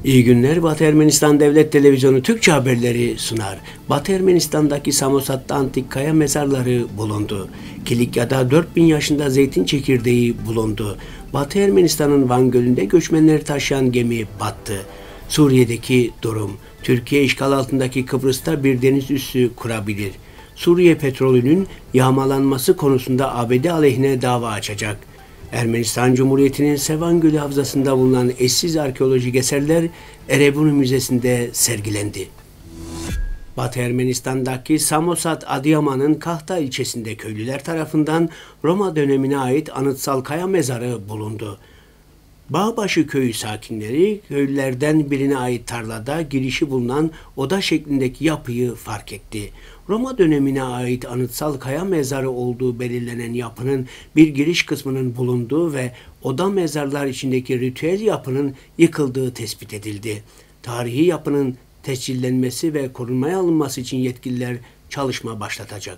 İyi günler. Batı Ermenistan Devlet Televizyonu Türkçe haberleri sunar. Batı Ermenistan'daki Samosat'ta antik kaya mezarları bulundu. Kilikya'da 4000 yaşında zeytin çekirdeği bulundu. Batı Ermenistan'ın Van Gölü'nde göçmenleri taşıyan gemi battı. Suriye'deki durum. Türkiye işgal altındaki Kıbrıs'ta bir deniz üssü kurabilir. Suriye petrolünün yağmalanması konusunda ABD aleyhine dava açacak. Ermenistan Cumhuriyeti'nin Sevan Gölü Havzası'nda bulunan eşsiz arkeolojik eserler Erebuni Müzesi'nde sergilendi. Batı Ermenistan'daki Samosat Adıyaman'ın Kahta ilçesinde köylüler tarafından Roma dönemine ait anıtsal kaya mezarı bulundu. Bağbaşı köyü sakinleri köylülerden birine ait tarlada girişi bulunan oda şeklindeki yapıyı fark etti. Roma dönemine ait anıtsal kaya mezarı olduğu belirlenen yapının bir giriş kısmının bulunduğu ve oda mezarlar içindeki ritüel yapının yıkıldığı tespit edildi. Tarihi yapının tescillenmesi ve korunmaya alınması için yetkililer çalışma başlatacak.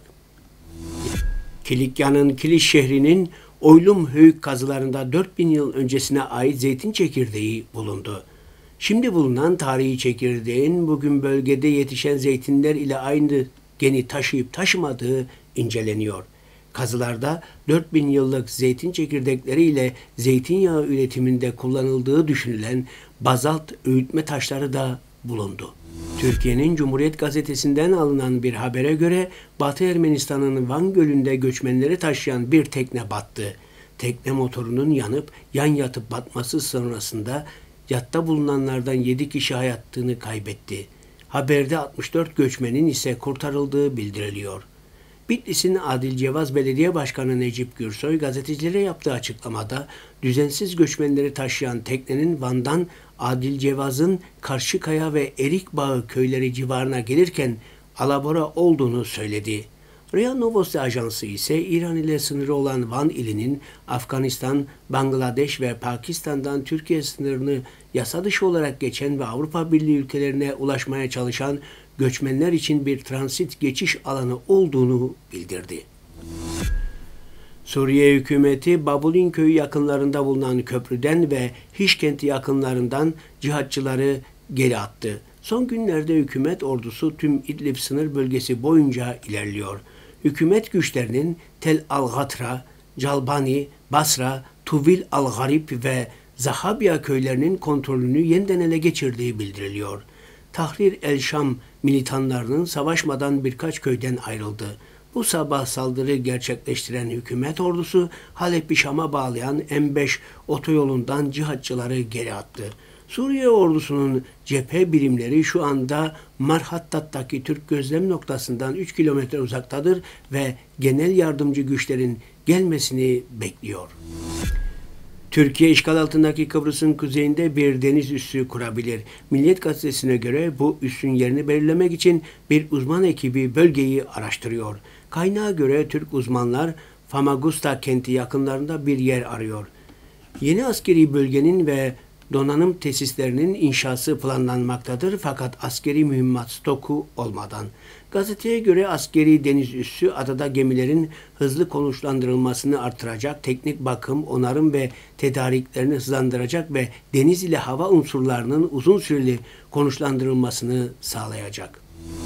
Kilikya'nın Kilis şehrinin Oylum höyük kazılarında 4000 yıl öncesine ait zeytin çekirdeği bulundu. Şimdi bulunan tarihi çekirdeğin bugün bölgede yetişen zeytinler ile aynı geni taşıyıp taşımadığı inceleniyor. Kazılarda 4000 yıllık zeytin çekirdekleri ile zeytinyağı üretiminde kullanıldığı düşünülen bazalt öğütme taşları da bulundu. Türkiye'nin Cumhuriyet Gazetesi'nden alınan bir habere göre Batı Ermenistan'ın Van Gölü'nde göçmenleri taşıyan bir tekne battı. Tekne motorunun yanıp yan yatıp batması sonrasında yatta bulunanlardan 7 kişi hayatını kaybetti. Haberde 64 göçmenin ise kurtarıldığı bildiriliyor. Bitlis'in Adil Cevaz Belediye Başkanı Necip Gürsoy gazetecilere yaptığı açıklamada düzensiz göçmenleri taşıyan teknenin Van'dan Adil Cevaz'ın Karşıkaya ve Erikbağı köyleri civarına gelirken alabora olduğunu söyledi. RIA Novosti Ajansı ise İran ile sınırı olan Van ilinin Afganistan, Bangladeş ve Pakistan'dan Türkiye sınırını yasa dışı olarak geçen ve Avrupa Birliği ülkelerine ulaşmaya çalışan göçmenler için bir transit geçiş alanı olduğunu bildirdi. Suriye hükümeti Babulin köyü yakınlarında bulunan köprüden ve Hiş kenti yakınlarından cihatçıları geri attı. Son günlerde hükümet ordusu tüm İdlib sınır bölgesi boyunca ilerliyor. Hükümet güçlerinin Tel Al-Gatra, Calbani, Basra, Tuvil Al-Garib ve Zahabia köylerinin kontrolünü yeniden ele geçirdiği bildiriliyor. Tahrir el-Şam militanlarının savaşmadan birkaç köyden ayrıldı. Bu sabah saldırı gerçekleştiren hükümet ordusu Halep'i Şam'a bağlayan M5 otoyolundan cihatçıları geri attı. Suriye ordusunun cephe birimleri şu anda Marhattat'taki Türk gözlem noktasından 3 kilometre uzaktadır ve genel yardımcı güçlerin gelmesini bekliyor. Türkiye işgal altındaki Kıbrıs'ın kuzeyinde bir deniz üssü kurabilir. Milliyet Gazetesi'ne göre bu üssün yerini belirlemek için bir uzman ekibi bölgeyi araştırıyor. Kaynağa göre Türk uzmanlar Famagusta kenti yakınlarında bir yer arıyor. Yeni askeri bölgenin ve donanım tesislerinin inşası planlanmaktadır fakat askeri mühimmat stoku olmadan. Gazeteye göre askeri deniz üssü adada gemilerin hızlı konuşlandırılmasını artıracak, teknik bakım, onarım ve tedariklerini hızlandıracak ve deniz ile hava unsurlarının uzun süreli konuşlandırılmasını sağlayacak.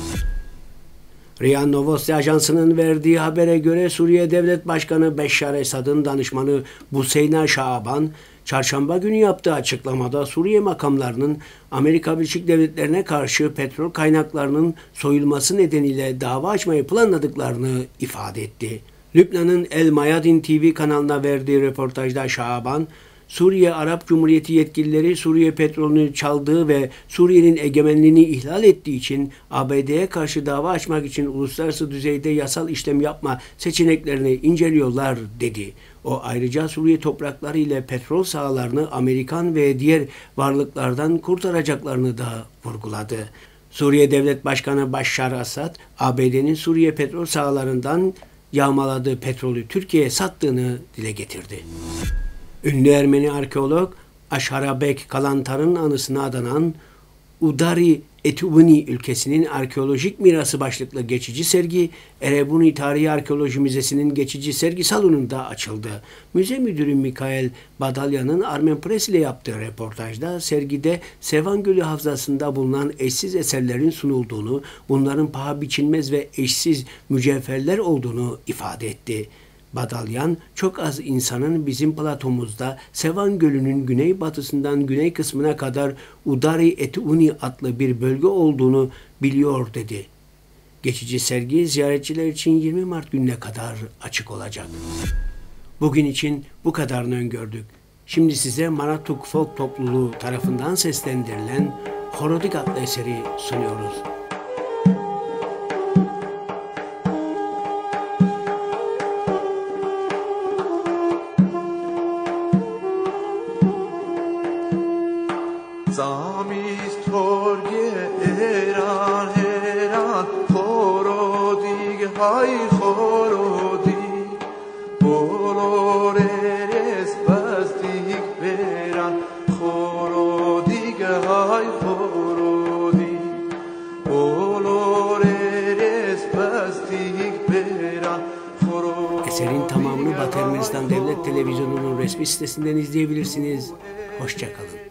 RIA Novosti Ajansı'nın verdiği habere göre Suriye Devlet Başkanı Beşşar Esad'ın danışmanı Buseyna Şaban, çarşamba günü yaptığı açıklamada Suriye makamlarının Amerika Birleşik Devletleri'ne karşı petrol kaynaklarının soyulması nedeniyle dava açmayı planladıklarını ifade etti. Lübnan'ın El Mayadin TV kanalına verdiği röportajda Şaban, Suriye Arap Cumhuriyeti yetkilileri Suriye petrolünü çaldığı ve Suriye'nin egemenliğini ihlal ettiği için ABD'ye karşı dava açmak için uluslararası düzeyde yasal işlem yapma seçeneklerini inceliyorlar dedi. O ayrıca Suriye toprakları ile petrol sahalarını Amerikan ve diğer varlıklardan kurtaracaklarını da vurguladı. Suriye Devlet Başkanı Başşar Asad, ABD'nin Suriye petrol sahalarından yağmaladığı petrolü Türkiye'ye sattığını dile getirdi. Ünlü Ermeni arkeolog Aşharabek Kalantar'ın anısına adanan Udari Etubuni ülkesinin arkeolojik mirası başlıklı geçici sergi Erebuni Tarihi Arkeoloji Müzesi'nin geçici sergi salonunda açıldı. Müze müdürü Mikael Badalyan'ın Armen Press ile yaptığı röportajda sergide Sevan Gölü Havzası'nda bulunan eşsiz eserlerin sunulduğunu, bunların paha biçilmez ve eşsiz mücevherler olduğunu ifade etti. Badalyan, çok az insanın bizim platomuzda Sevan Gölü'nün güneybatısından güney kısmına kadar Udari Etuni adlı bir bölge olduğunu biliyor dedi. Geçici sergi ziyaretçiler için 20 Mart gününe kadar açık olacak. Bugün için bu kadarını öngördük. Şimdi size Manatuk Folk Topluluğu tarafından seslendirilen Horodik adlı eseri sunuyoruz. Zamis torge eran eran horodig hay horodig boloreres bastik beran horodig hay horodig boloreres bastik beran horodig. Eserin tamamını Batı Ermenistan Devlet Televizyonu'nun resmi sitesinden izleyebilirsiniz. Hoşça kalın.